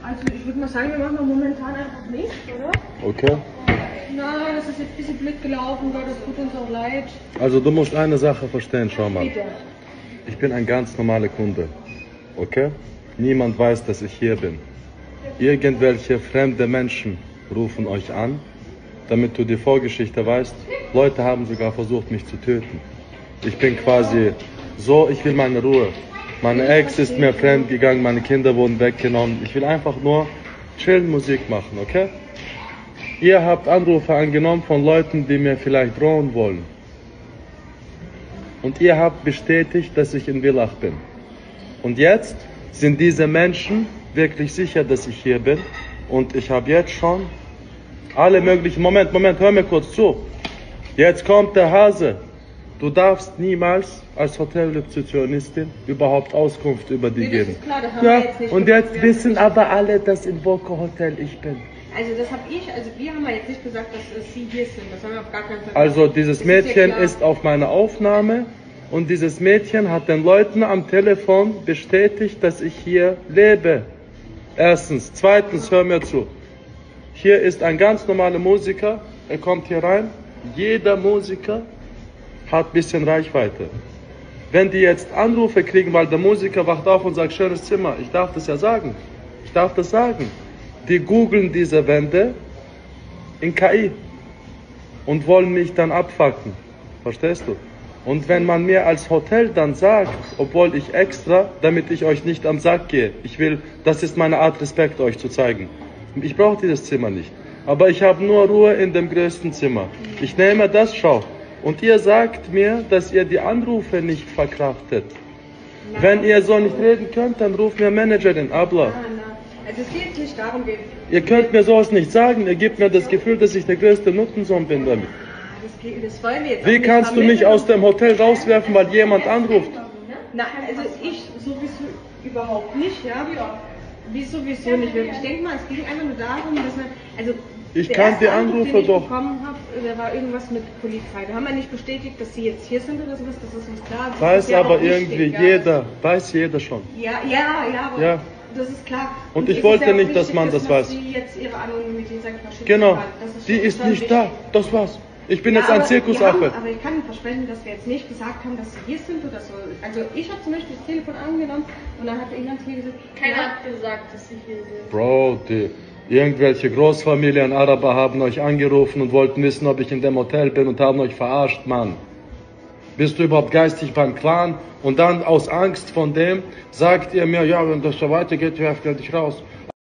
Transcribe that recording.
Also ich würde mal sagen, wir machen wir momentan einfach nichts, oder? Okay. Nein, das ist jetzt ein bisschen blöd gelaufen, Gott, das tut uns auch leid. Also du musst eine Sache verstehen, schau mal. Bitte. Ich bin ein ganz normaler Kunde. Okay? Niemand weiß, dass ich hier bin. Irgendwelche fremde Menschen rufen euch an, damit du die Vorgeschichte weißt. Leute haben sogar versucht, mich zu töten. Ich bin quasi so, ich will meine Ruhe. Meine Ex ist mir fremd gegangen, meine Kinder wurden weggenommen. Ich will einfach nur chillen Musik machen, okay? Ihr habt Anrufe angenommen von Leuten, die mir vielleicht drohen wollen. Und ihr habt bestätigt, dass ich in Villach bin. Und jetzt sind diese Menschen wirklich sicher, dass ich hier bin. Und ich habe jetzt schon alle möglichen... Moment, hör mir kurz zu. Jetzt kommt der Hase. Du darfst niemals als Hotelrezeptionistin überhaupt Auskunft über die geben. Ist klar, das haben wir jetzt nicht und jetzt wissen aber alle, dass im Voco Hotel ich bin. Also das habe ich, also wir haben ja jetzt nicht gesagt, dass Sie hier sind. Das haben wir auf gar keinen Fall. Also dieses Mädchen ist auf meiner Aufnahme und dieses Mädchen hat den Leuten am Telefon bestätigt, dass ich hier lebe. Erstens. Zweitens, hör mir zu. Hier ist ein ganz normaler Musiker, er kommt hier rein. Jeder Musiker hat ein bisschen Reichweite. Wenn die jetzt Anrufe kriegen, weil der Musiker wacht auf und sagt, schönes Zimmer, ich darf das ja sagen. Ich darf das sagen. Die googeln diese Wände in KI und wollen mich dann abfacken. Verstehst du? Und wenn man mir als Hotel dann sagt, obwohl ich extra, damit ich euch nicht am Sack gehe, das ist meine Art, Respekt euch zu zeigen. Ich brauche dieses Zimmer nicht. Aber ich habe nur Ruhe in dem größten Zimmer. Ich nehme das, schau. Und ihr sagt mir, dass ihr die Anrufe nicht verkraftet. Nein. Wenn ihr so nicht reden könnt, dann ruft mir Managerin, Abla. Nein. Also es geht nicht darum, ihr könnt mir sowas nicht sagen, ihr gebt mir das Gefühl, dass ich der größte Nuttensohn bin damit. Das wollen wir jetzt Wie kannst du mich aus dem Hotel rauswerfen, weil jemand anruft? Nein, also ich sowieso überhaupt nicht, ja. Wie sowieso nicht. Ich denke mal, es ging einfach nur darum, dass man, also ich kann die Anrufe den ich doch. bekommen habe, da war irgendwas mit Polizei. Da haben wir nicht bestätigt, dass Sie jetzt hier sind oder sowas, das ist uns klar. Das weiß ja aber irgendwie weiß jeder schon. Ja, aber ja. Das ist klar. Und ich wollte nicht, dass man das weiß. Sie jetzt Ihre Anonymität, sag ich mal, genau, die ist nicht da, das war's. Ich bin jetzt ein Zirkusaffe. Aber ich kann Ihnen versprechen, dass wir jetzt nicht gesagt haben, dass Sie hier sind oder so. Also ich habe zum Beispiel das Telefon angenommen und dann hat Ihnen hier gesagt, keiner hat gesagt, dass Sie hier sind. Bro, irgendwelche Großfamilien Araber haben euch angerufen und wollten wissen, ob ich in dem Hotel bin und haben euch verarscht, Mann. Bist du überhaupt geistig beim Clan? Und dann aus Angst von dem sagt ihr mir, ja, wenn das so weitergeht, werft ihr dich raus.